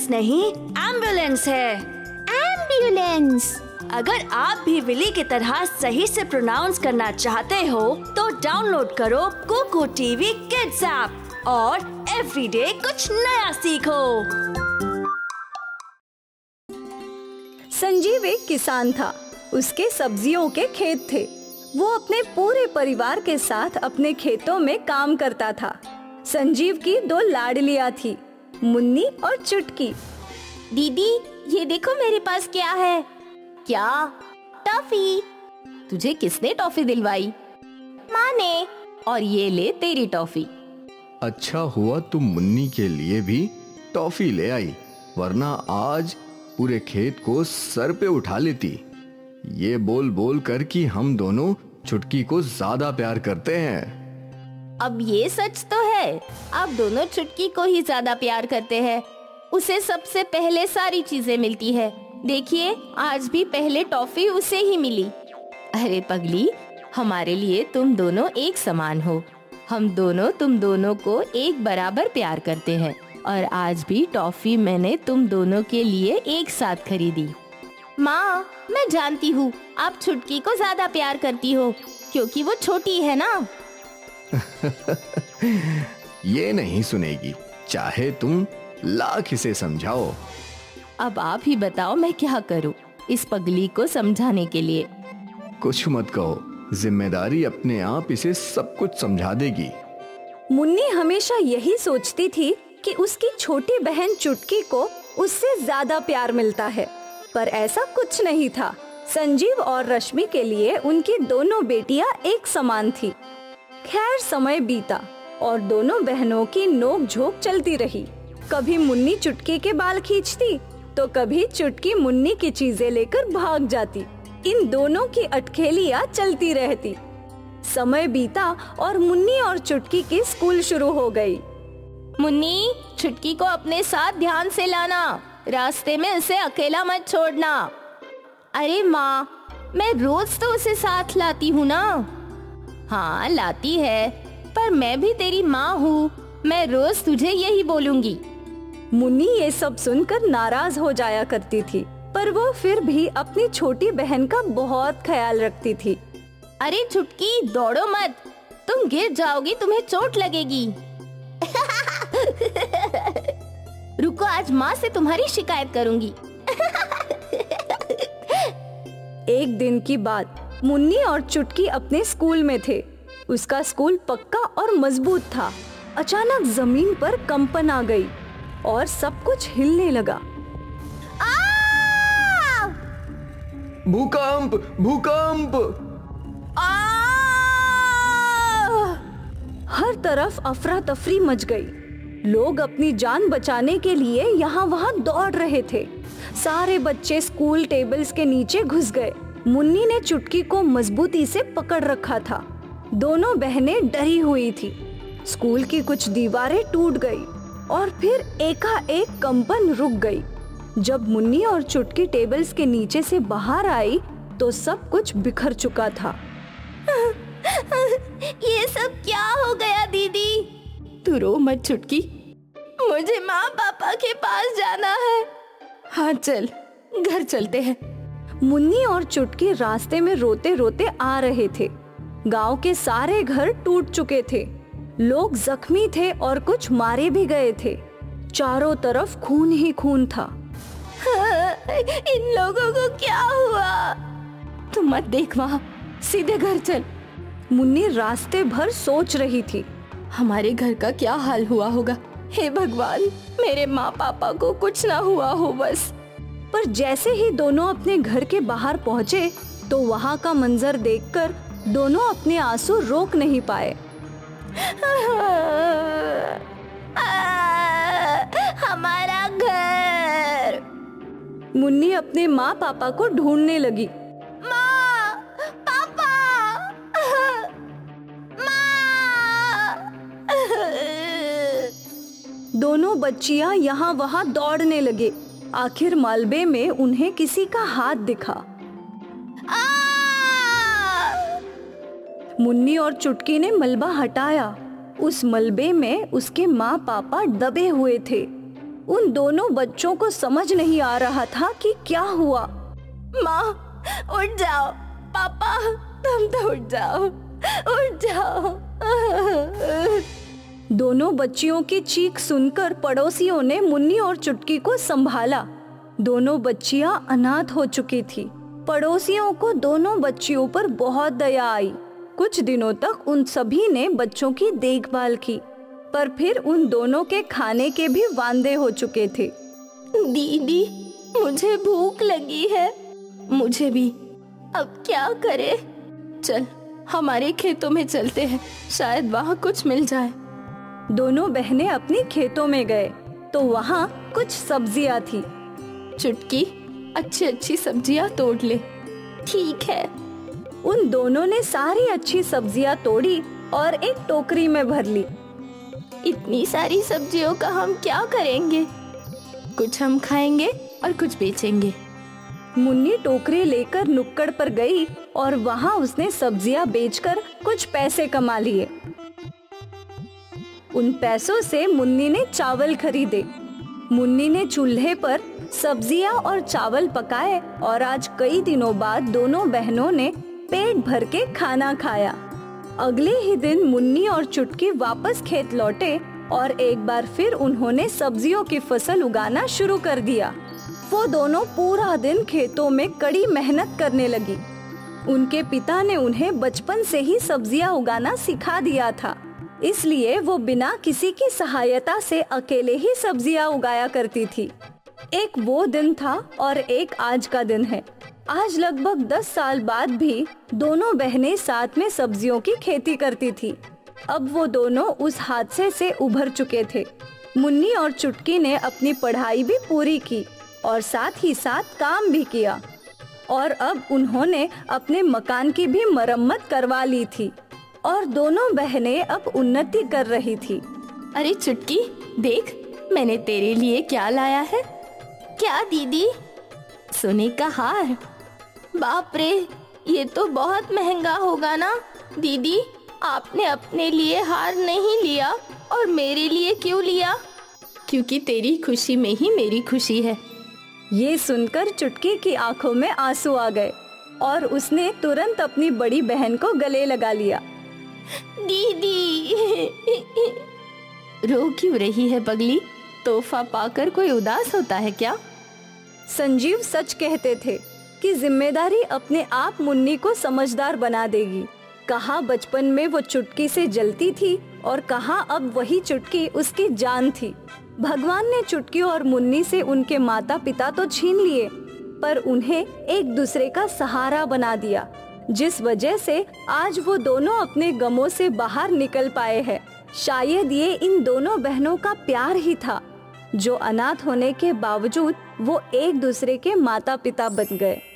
नहीं, एम्बुलेंस है। एम्बुलेंस। अगर आप भी विली की तरह सही से प्रोनाउंस करना चाहते हो तो डाउनलोड करो कुकू टीवी किड्स ऐप और एवरीडे कुछ नया सीखो। संजीव एक किसान था। उसके सब्जियों के खेत थे। वो अपने पूरे परिवार के साथ अपने खेतों में काम करता था। संजीव की 2 लाडलियां थी, मुन्नी और चुटकी। दीदी, ये देखो मेरे पास क्या है। क्या? टॉफी। तुझे किसने टॉफी दिलवाई? माँ ने। और ये ले तेरी टॉफी। अच्छा हुआ तुम मुन्नी के लिए भी टॉफी ले आई, वरना आज पूरे खेत को सर पे उठा लेती। ये बोल बोल कर कि हम दोनों चुटकी को ज्यादा प्यार करते हैं। अब ये सच तो है, आप दोनों चुटकी को ही ज्यादा प्यार करते हैं। उसे सबसे पहले सारी चीजें मिलती है। देखिए, आज भी पहले टॉफी उसे ही मिली। अरे पगली, हमारे लिए तुम दोनों एक समान हो। हम दोनों तुम दोनों को एक बराबर प्यार करते हैं और आज भी टॉफी मैंने तुम दोनों के लिए एक साथ खरीदी। माँ, मैं जानती हूँ आप चुटकी को ज्यादा प्यार करती हो क्योंकि वो छोटी है ना। ये नहीं सुनेगी, चाहे तुम लाख इसे समझाओ। अब आप ही बताओ मैं क्या करूं इस पगली को समझाने के लिए। कुछ मत कहो, जिम्मेदारी अपने आप इसे सब कुछ समझा देगी। मुन्नी हमेशा यही सोचती थी कि उसकी छोटी बहन चुटकी को उससे ज्यादा प्यार मिलता है, पर ऐसा कुछ नहीं था। संजीव और रश्मि के लिए उनकी दोनों बेटियां एक समान थी। खैर, समय बीता और दोनों बहनों की नोक झोंक चलती रही। कभी मुन्नी चुटकी के बाल खींचती तो कभी चुटकी मुन्नी की चीजें लेकर भाग जाती। इन दोनों की अटखेलियां चलती रहती। समय बीता और मुन्नी और चुटकी की स्कूल शुरू हो गई। मुन्नी, चुटकी को अपने साथ ध्यान से लाना, रास्ते में उसे अकेला मत छोड़ना। अरे माँ, मैं रोज तो उसे साथ लाती हूँ ना। हाँ लाती है, पर मैं भी तेरी माँ हूँ, मैं रोज तुझे यही बोलूंगी। मुन्नी ये सब सुनकर नाराज हो जाया करती थी, पर वो फिर भी अपनी छोटी बहन का बहुत ख्याल रखती थी। अरे चुटकी, दौड़ो मत, तुम गिर जाओगी, तुम्हें चोट लगेगी। रुको, आज माँ से तुम्हारी शिकायत करूंगी। एक दिन की बात, मुन्नी और चुटकी अपने स्कूल में थे। उसका स्कूल पक्का और मजबूत था। अचानक जमीन पर कंपन आ गई और सब कुछ हिलने लगा। भूकंप, भूकंप! हर तरफ अफरा तफरी मच गई। लोग अपनी जान बचाने के लिए यहाँ वहाँ दौड़ रहे थे। सारे बच्चे स्कूल टेबल्स के नीचे घुस गए। मुन्नी ने चुटकी को मजबूती से पकड़ रखा था। दोनों बहनें डरी हुई थी। स्कूल की कुछ दीवारें टूट गई और फिर एकाएक कंपन रुक गई। जब मुन्नी और चुटकी टेबल्स के नीचे से बाहर आई तो सब कुछ बिखर चुका था। ये सब क्या हो गया दीदी? तू रो मत चुटकी, मुझे माँ पापा के पास जाना है। हाँ चल, घर चलते हैं। मुन्नी और चुटकी रास्ते में रोते रोते आ रहे थे। गांव के सारे घर टूट चुके थे। लोग जख्मी थे और कुछ मारे भी गए थे। चारों तरफ खून ही खून था। इन लोगों को क्या हुआ? तुम मत देख वहाँ, सीधे घर चल। मुन्नी रास्ते भर सोच रही थी, हमारे घर का क्या हाल हुआ होगा। हे भगवान, मेरे माँ पापा को कुछ ना हुआ हो बस। पर जैसे ही दोनों अपने घर के बाहर पहुँचे तो वहाँ का मंजर देखकर दोनों अपने आंसू रोक नहीं पाए। हमारा घर। मुन्नी अपने माँ पापा को ढूंढने लगी। माँ, पापा, माँ। दोनों बच्चियां यहाँ वहाँ दौड़ने लगे। आखिर मलबे में उन्हें किसी का हाथ दिखा। मुन्नी और चुटकी ने मलबा हटाया। उस मलबे में उसके माँ पापा दबे हुए थे। उन दोनों बच्चों को समझ नहीं आ रहा था कि क्या हुआ। माँ उठ जाओ, पापा तुम तो उठ जाओ, उठ जाओ। दोनों बच्चियों की चीख सुनकर पड़ोसियों ने मुन्नी और चुटकी को संभाला। दोनों बच्चियां अनाथ हो चुकी थी। पड़ोसियों को दोनों बच्चियों पर बहुत दया आई। कुछ दिनों तक उन सभी ने बच्चों की देखभाल की, पर फिर उन दोनों के खाने के भी वांदे हो चुके थे। दीदी मुझे भूख लगी है। मुझे भी। अब क्या करें? चल हमारे खेतों में चलते हैं, शायद वहाँ कुछ मिल जाए। दोनों बहनें अपने खेतों में गए तो वहाँ कुछ सब्जियाँ थी। चुटकी अच्छी अच्छी सब्जियाँ तोड़ ले। ठीक है। उन दोनों ने सारी अच्छी सब्जियाँ तोड़ी और एक टोकरी में भर ली। इतनी सारी सब्जियों का हम क्या करेंगे? कुछ हम खाएंगे और कुछ बेचेंगे। मुन्नी टोकरी लेकर नुक्कड़ पर गई और वहाँ उसने सब्जियाँ बेचकर कुछ पैसे कमा लिए। उन पैसों से मुन्नी ने चावल खरीदे। मुन्नी ने चूल्हे पर सब्जियाँ और चावल पकाए और आज कई दिनों बाद दोनों बहनों ने पेट भर के खाना खाया। अगले ही दिन मुन्नी और चुटकी वापस खेत लौटे और एक बार फिर उन्होंने सब्जियों की फसल उगाना शुरू कर दिया। वो दोनों पूरा दिन खेतों में कड़ी मेहनत करने लगी। उनके पिता ने उन्हें बचपन से ही सब्जियां उगाना सिखा दिया था, इसलिए वो बिना किसी की सहायता से अकेले ही सब्जियां उगाया करती थी। एक वो दिन था और एक आज का दिन है। आज लगभग 10 साल बाद भी दोनों बहनें साथ में सब्जियों की खेती करती थी। अब वो दोनों उस हादसे से उभर चुके थे। मुन्नी और चुटकी ने अपनी पढ़ाई भी पूरी की और साथ ही साथ काम भी किया और अब उन्होंने अपने मकान की भी मरम्मत करवा ली थी और दोनों बहनें अब उन्नति कर रही थी। अरे चुटकी देख, मैंने तेरे लिए क्या लाया है। क्या दीदी? सोने का हार। बाप रे, ये तो बहुत महंगा होगा ना। दीदी आपने अपने लिए हार नहीं लिया और मेरे लिए क्यों लिया? क्योंकि तेरी खुशी में ही मेरी खुशी है। ये सुनकर चुटकी की आंखों में आंसू आ गए और उसने तुरंत अपनी बड़ी बहन को गले लगा लिया। दीदी रो क्यों रही है पगली? तोहफा पाकर कोई उदास होता है क्या? संजीव सच कहते थे कि जिम्मेदारी अपने आप मुन्नी को समझदार बना देगी। कहाँ बचपन में वो चुटकी से जलती थी और कहाँ अब वही चुटकी उसकी जान थी। भगवान ने चुटकी और मुन्नी से उनके माता पिता तो छीन लिए, पर उन्हें एक दूसरे का सहारा बना दिया, जिस वजह से आज वो दोनों अपने गमों से बाहर निकल पाए हैं। शायद ये इन दोनों बहनों का प्यार ही था, जो अनाथ होने के बावजूद वो एक दूसरे के माता पिता बन गए।